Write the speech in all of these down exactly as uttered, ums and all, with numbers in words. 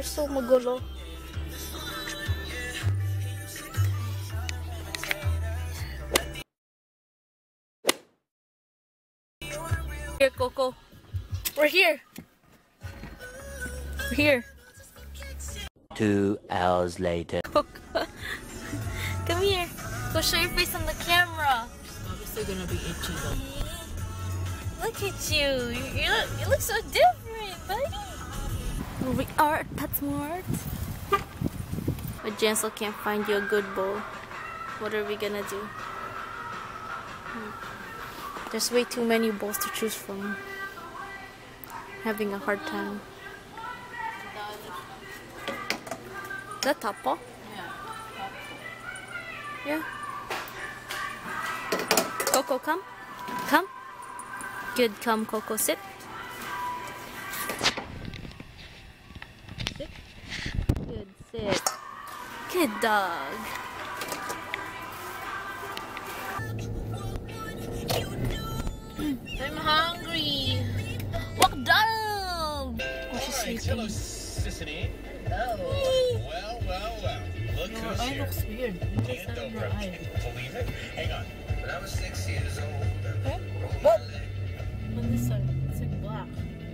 You're so magulo. Here, Coco. We're here. We're here. Two hours later. Coco. Come here. Go show your face on the camera. Obviously gonna be itchy though. Look at you. You, you, look, you look so different, buddy. Here we are at PetSmart. But Jensel can't find you a good bowl. What are we gonna do? Hmm. There's way too many bowls to choose from. Having a hard time. The tapo? Yeah. Coco, come. Come. Good, come, Coco, sit. Sit. Good, sit. Good dog. I'm hungry. Walk dog. Oh, she's sleeping. Hello, Sissany. Oh. Well, well, well. Look Your who's eye here. looks weird. You just Can't have go your from- eye. Believe it? Hang on. When I was six years old, Okay. What? On this side, it's like black.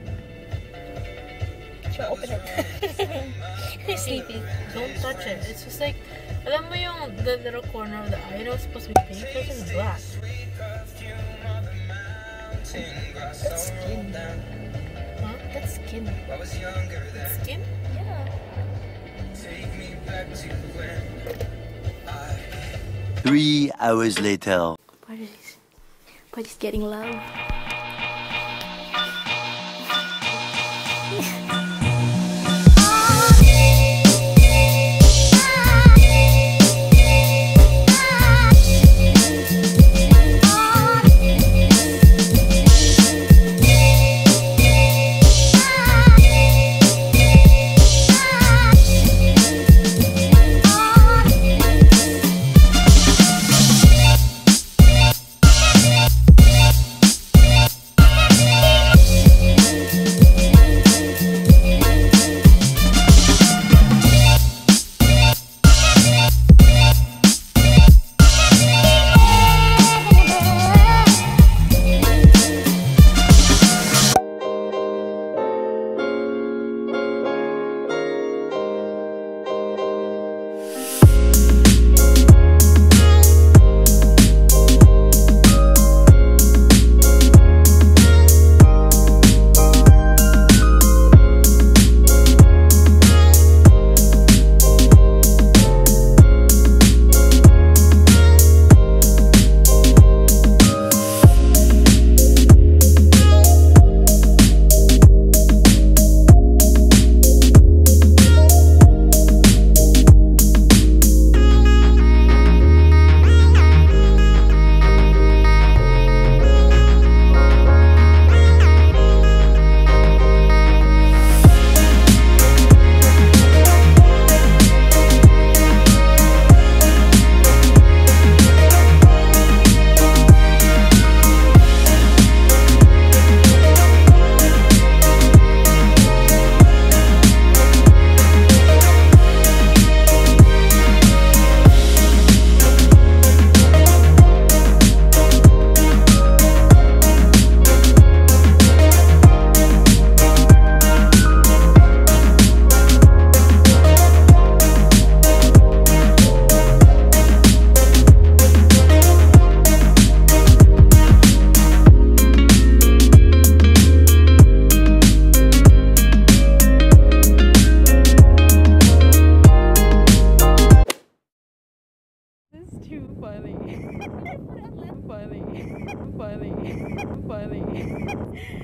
Open it. He's sleeping. Don't touch it. It's just like, alam mo yung the little corner of the eye, you know, it's supposed to be pink, but it's black. That's skin. Huh? That's skin. I was younger then. Skin? Yeah. Take me back to when I Three hours later. Buddy's, Buddy's getting love. funny. funny. funny. funny.